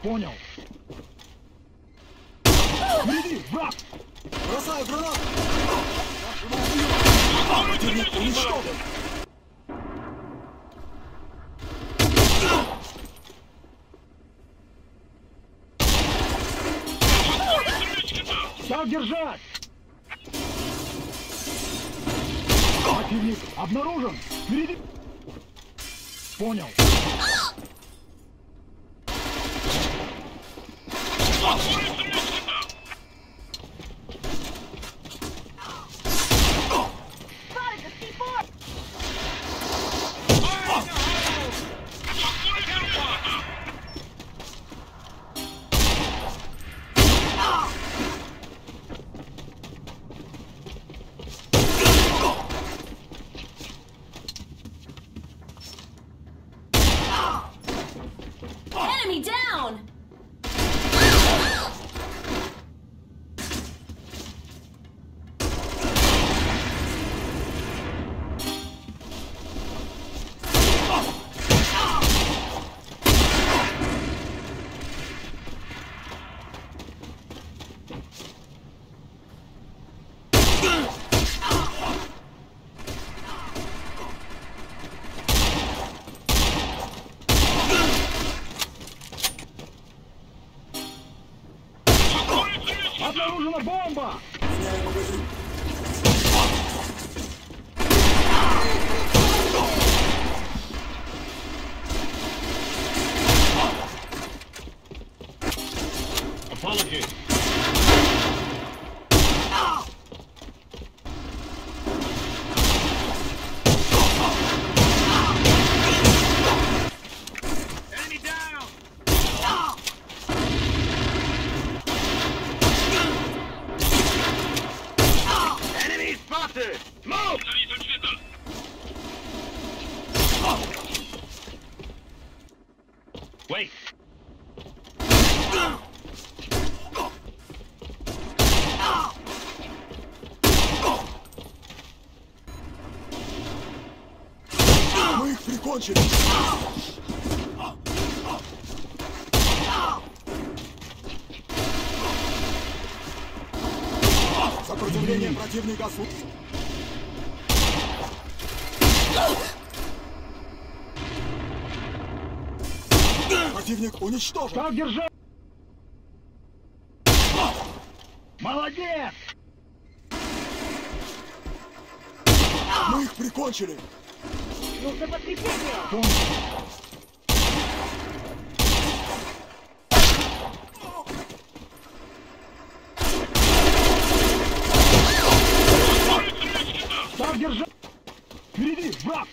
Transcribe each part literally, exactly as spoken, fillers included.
Понял. Впереди, враг! Бросаю гранату! Противник уничтожен! Так держать! Противник обнаружен! Впереди! Понял. Enemy down! Обнаружена бомба! Меняю магазин. Apology. Enemy down! Enemy spotted! Move! Wait. Мы их прикончили! Сопротивление противника су... Противник уничтожен! Так держать! Молодец! Мы их прикончили! Нужно подкрепление! Понял. Так держать! Впереди, враг!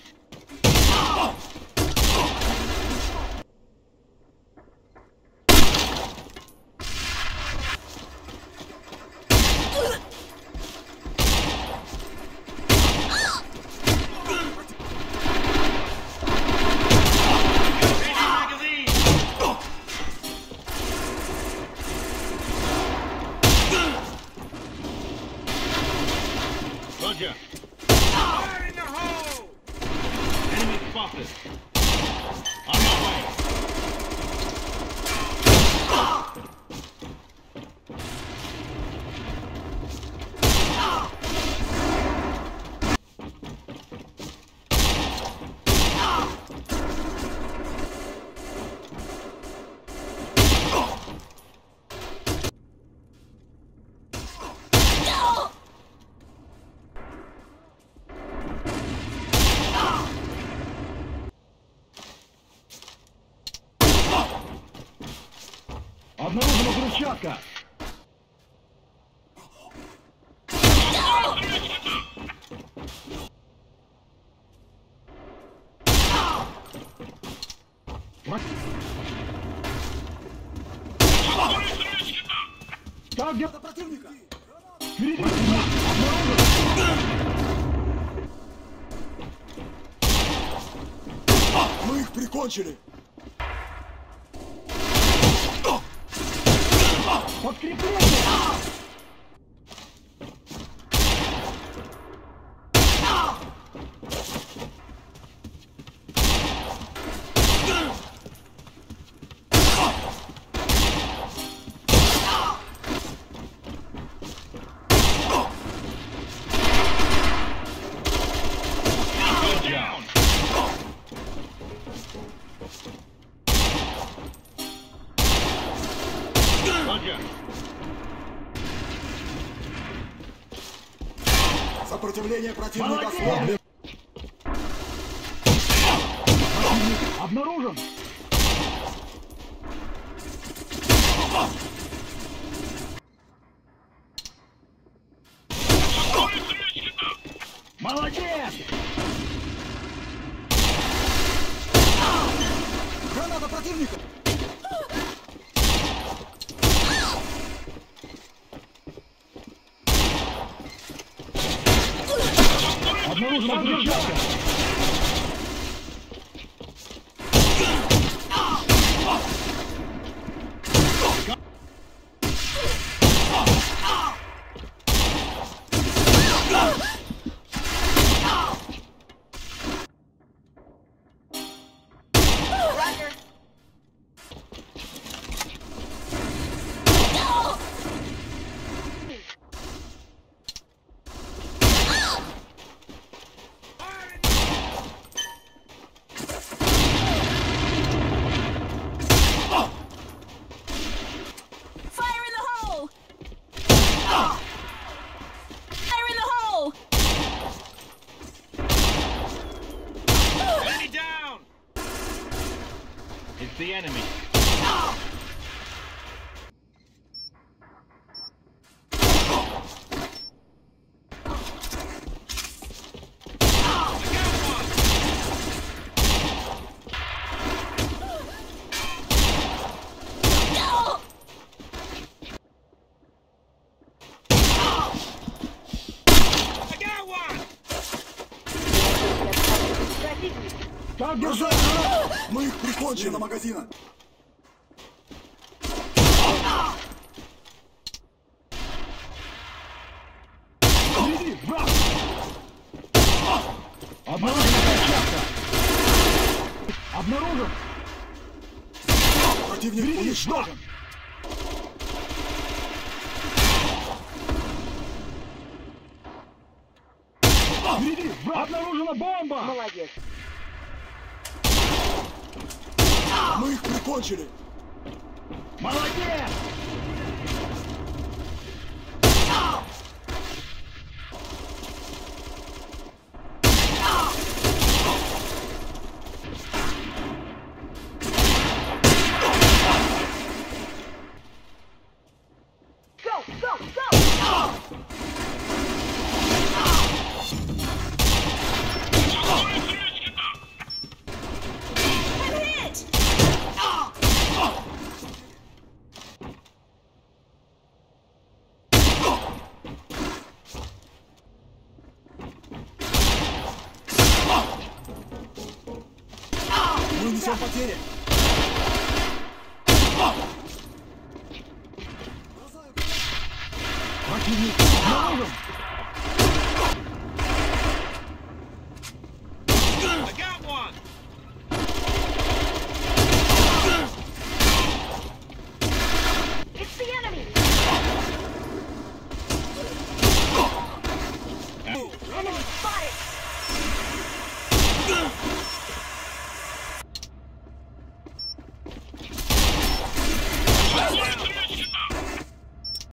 Roger. Fire in the hole! Enemy spotted. On my way. Обнаружена взрывчатка! Так, где... Это противника! Впереди! Обнаружен! Мы их прикончили! Подкрепление! Сопротивление противника Молодец! сломлено. Противник обнаружен. Молодец! Граната противника! Обнаружена взрывчатка. Roger. Fire in the hole! Fire in the hole! Enemy down! It's the enemy. I got one! Так держать! Мы их прикончили на магазина. Впереди! Враг! Обнаружена взрывчатка! Обнаружен! Противник Впереди! уничтожен. Впереди! Враг! Обнаружена бомба! Молодец. Мы их прикончили. Молодец! Go, go, go! I'm hit! Мы несем потери. Противник обнаружен!